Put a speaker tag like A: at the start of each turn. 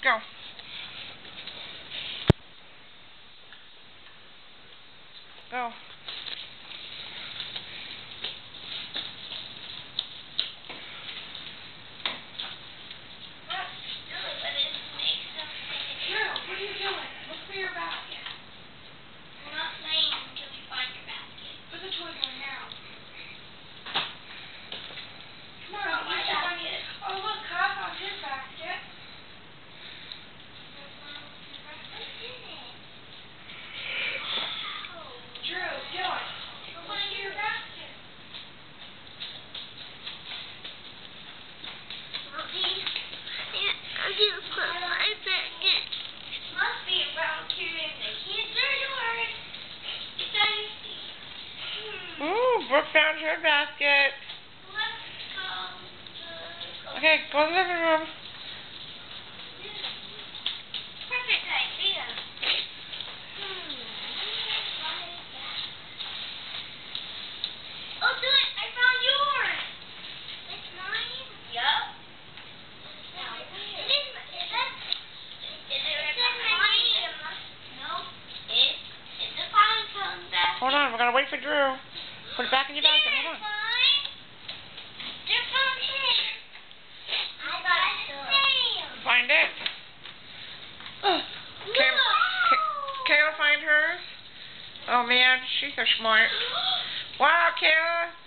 A: go. Go. Ooh, Brooke found her basket. Okay, go in the living room.
B: Perfect idea. Oh, do it! I found yours. It's mine. Yup.
A: Hold on, we're gonna wait for Drew. Put it back in your basket. Hold on. Find it. Kayla, find hers. Oh man, she's so smart. Wow, Kayla.